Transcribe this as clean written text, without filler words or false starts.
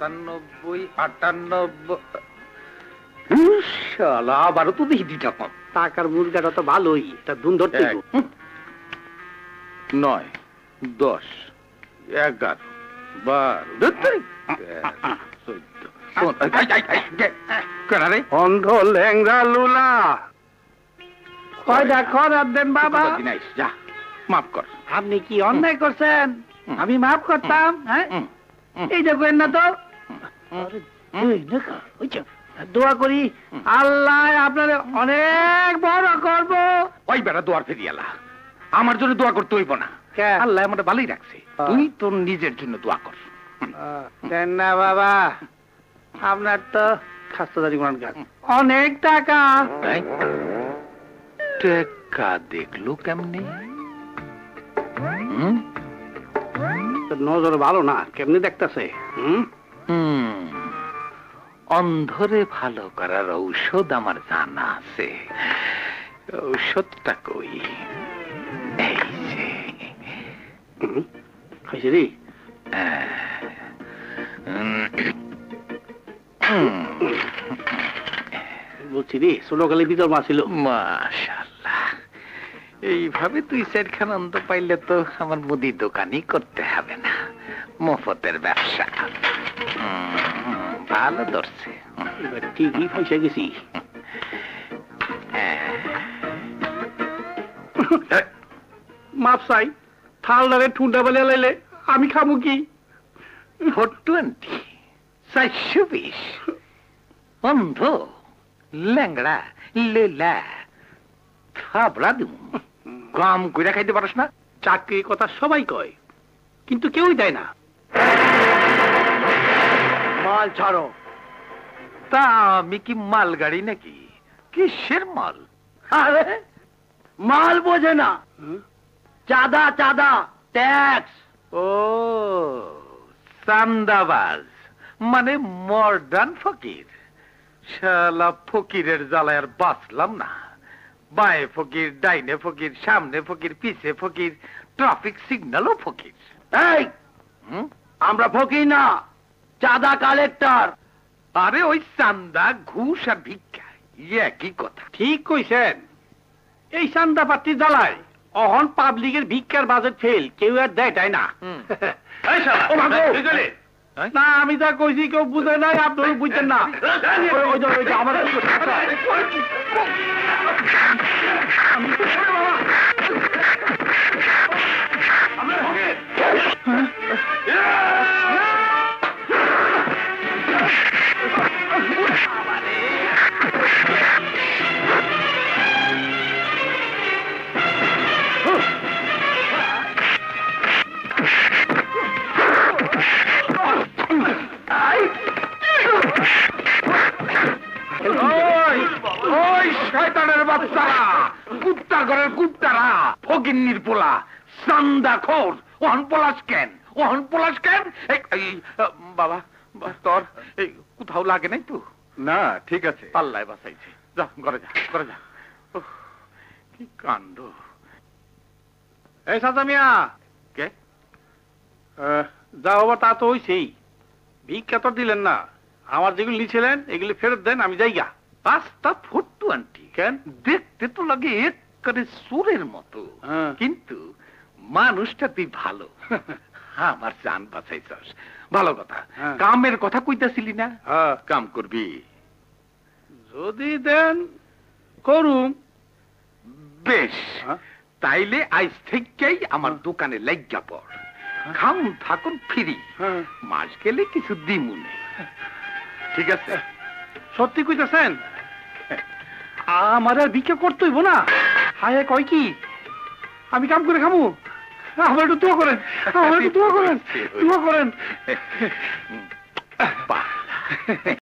শালা আবারও তো দেখি দুইটা কম। টাকার মুরগাটা তো ভালোই, এটা ধুন ধরতে 9, 10, 11, 12, 13, অন্ধ ল্যাংরা লুলা কয়টা খরার দেন বাবা। যা মাফ কর। আপনি কি অন্যায় করছেন? আমি মাফ করতাম? হ্যাঁ, এই দেখেন না তো। দোয়া করি আল্লাহ আপনার অনেক বড় করবো। ওই বেটা দোয়ার ফেরিয়ালা, আমার জন্য দোয়া করতে হইব না। আল্লাহ আমাদের ভালোই রাখছে, তুই তোর নিজের জন্য দোয়া কর। দেন না বাবা, আপনার তো খাস্তাদারি গাছ অনেক টাকা। টাকা দেখলো কেমনি? নজর ভালো না, কেমনি দেখতেছে? অন্ধরে ভালো করার ঔষধ আমার জানা আছে। ঔষধটা কই? এই যে খাইছে রে। বলছি রে, ছোটকালে ভিতর মা ছিল। মাশাআল্লাহ, এইভাবে তুই চারখান অন্ত পাইলে তো আমার মুদি দোকানই করতে হবে না, মফতের ব্যবসা। ভালো ধরছে, ঠিকই পয়সা গেছি। মাপ চাই, থালদারে ঠুন্ডা বেলে লাইলে আমি খামু কি? 420, 420, অন্ধ ল্যাংড়া লেলা খাবড়া দিমু। কাম কইরা খাইতে পারস না? চাকরির কথা সবাই কয়, কিন্তু কেউই দেয় না। মাল ছাড়ো। তা আমি কি মাল গাড়ি নাকি? কিসের মাল? আরে মাল বোঝে না, চাঁদা চাঁদা ট্যাক্স। ও চান্দাবাজ, মানে মডার্ন ফকির। শালা ফকিরের জ্বালায় আর বাঁচলাম না। বাঁয়ে ফকির, ডাইনে ফকির, সামনে ফকির, পিছে ফকির, ট্রাফিক সিগন্যালও ফকির। এই আমরা ফকির না, চাঁদা কালেক্টর। আরে ওই চান্দা, ঘুষ আর ভিক্ষা একই কথা। ঠিক কইছেন, এই চান্দা পাত্রী জ্বালায় অহন পাবলিকের ভিক্ষার বাজেট ফেল, কেউ আর দেয়, তাই না? না আমি যা কইছি কেউ বুঝে নাই, আপনারা বুঝছেন না। আমার শয়তানের বাচ্চারা, কুত্তার ঘরের কুত্তারা, ফকিন্নির পোলা, চান্দা খোর। ওহন পলাশ কেন? ওহন পলাশ কেন? বাবা তোর এই কোথাও লাগে নাই তো? না ঠিক আছে, পাল্লায় বাঁচাইছে। যা ঘরে যা, ঘরে যা। কি কাণ্ড! এই সাজা মিয়া, কে? যা হবার তা তো হইছেই, ভিক্ষা তো দিলেন না। আমার যেগুলি লিছিলেন এগুলি ফেরত দেন, আমি যাইগা। পাঁচটা 420 কেন? দেখতে তো লাগে একেবারে সুরের মতো, কিন্তু মানুষটা তুই ভালো। আমার জান বাঁচাইছস, ভালো কথা। কামের কথা কইতাছিলি না? কাম করবি? যদি দেন করুম। বেশ, তাইলে আজ থেকেই আমার দোকানে লাগিয়া পড়। খাম থাকুন ফ্রি, মাস গেলে কিছু দিমুনে। ঠিক আছে? সত্যি কইতেছেন? আমার আর ভিক্ষা করতে হইব না? হায় কয় কি, আমি কাম করে খামু? আমার একটু দোয়া করেন, আমার একটু দোয়া করেন, দোয়া করেন।